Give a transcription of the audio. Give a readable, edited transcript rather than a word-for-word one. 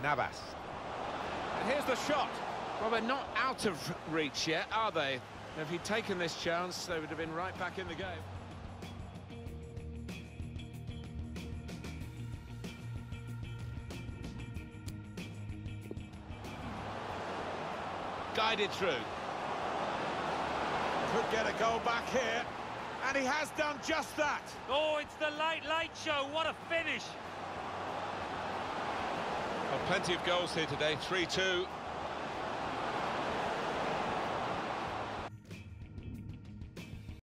Navas. And here's the shot. Well, they're not out of reach yet, are they? If he'd taken this chance, they would have been right back in the game. Guided through. Could get a goal back here. And he has done just that. Oh, it's the late show. What a finish. Well, plenty of goals here today, 3-2.